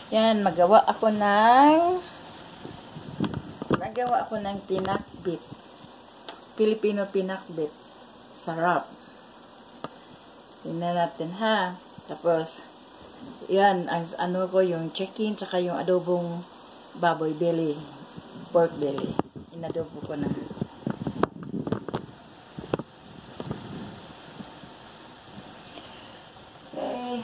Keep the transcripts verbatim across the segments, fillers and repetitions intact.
Yan, magawa ako ng nagawa ako ng pinakbit. Filipino pinakbit. Sarap. Tingnan natin ha. Tapos, yan, ang ano ko, yung chicken, saka yung adobong baboy belly. Pork belly. Inadobo ko na. Okay.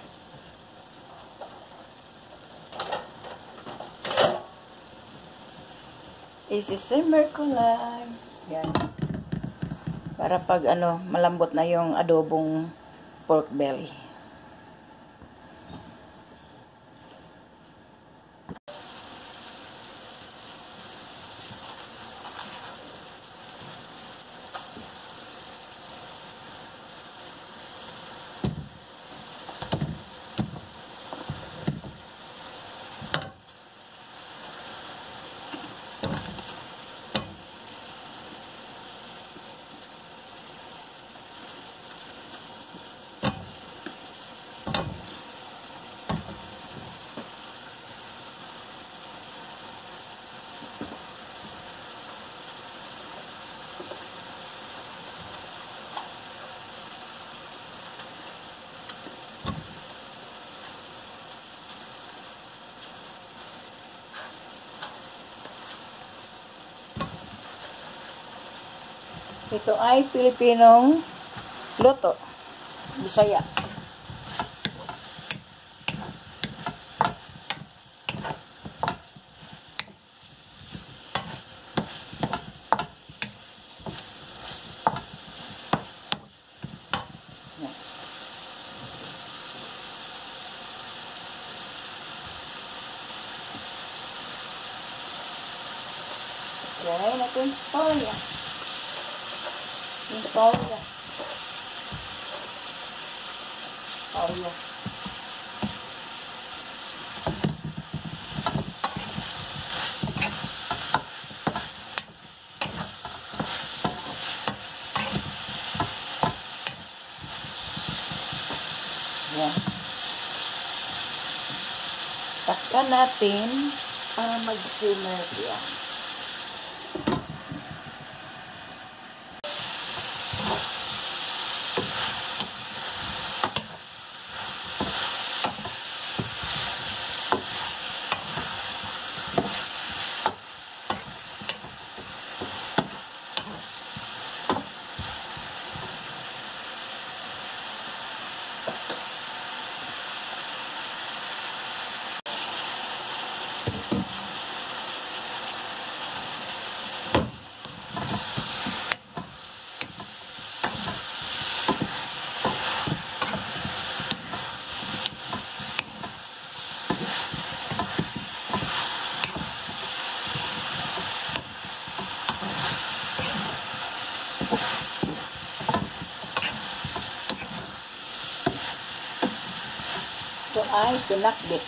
Isi-simmer ko lang. Yan. Para pag ano, malambot na yung adobong pork belly. Ito ay Pilipinong luto. Bisaya. Okay, natin toya. Yung toya. Toya. Yan. Takpan natin para mag-simmer siya. Ito ay pinakbit.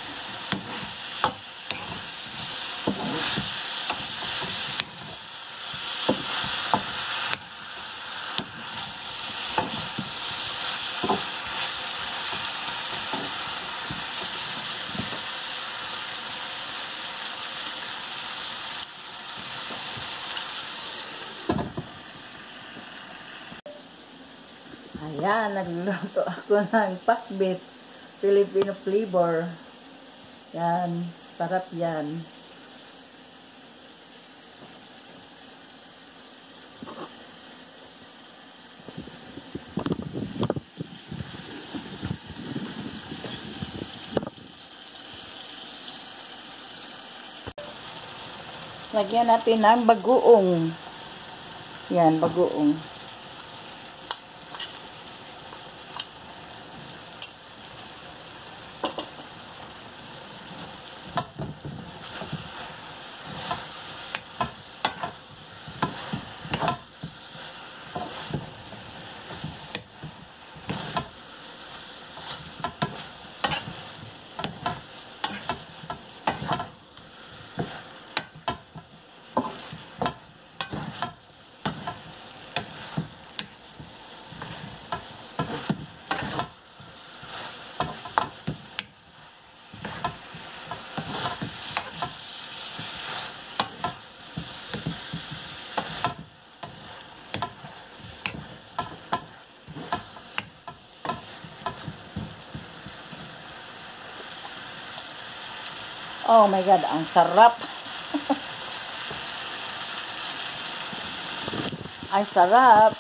Ayan, nagluluto ako ng pakbit. Filipino flavor. Yan, sarap yan. Lagyan natin ng bagoong. Yan, bagoong. Oh my God, ang sarap. Ay, sarap.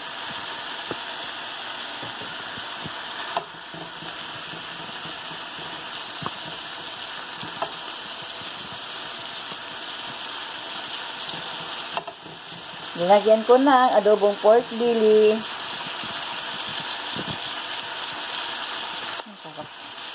Nilagyan ko ng adobong pork belly. Ang sarap.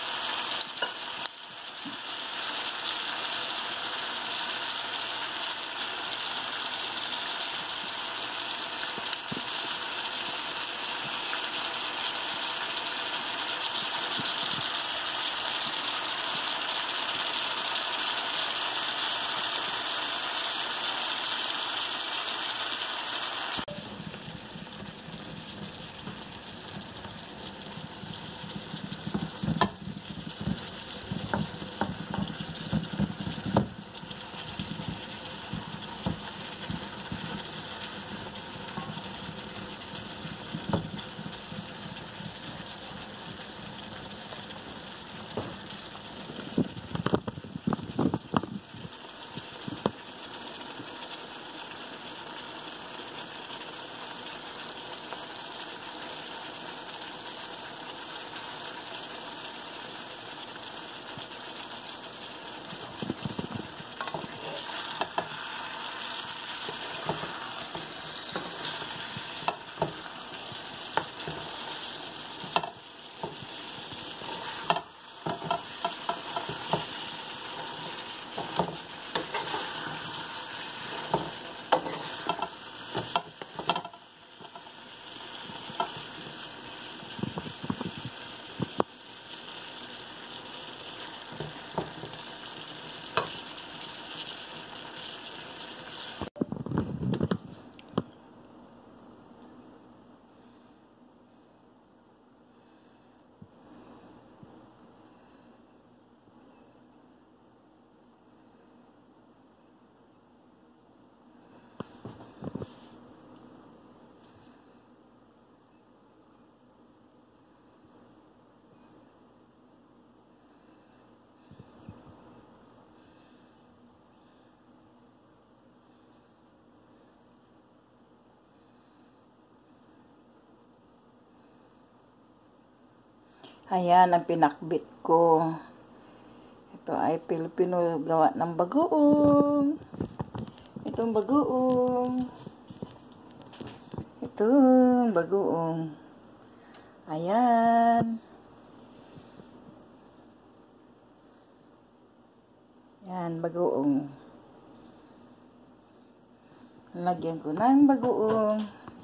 Ayan ang pinakbit ko. Ito ay Pilipino gawa ng bagoong. Itong bagoong. Itong bagoong. Ayan. Ayan, bagoong. Lagyan ko ng bagoong.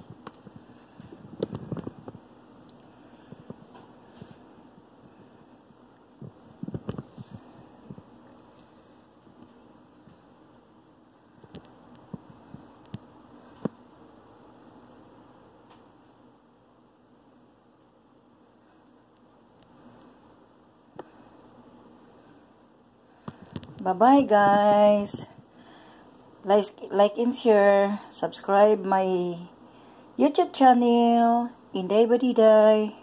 Bye-bye, guys. Like, like and share. Subscribe my YouTube channel. Inday Badiday.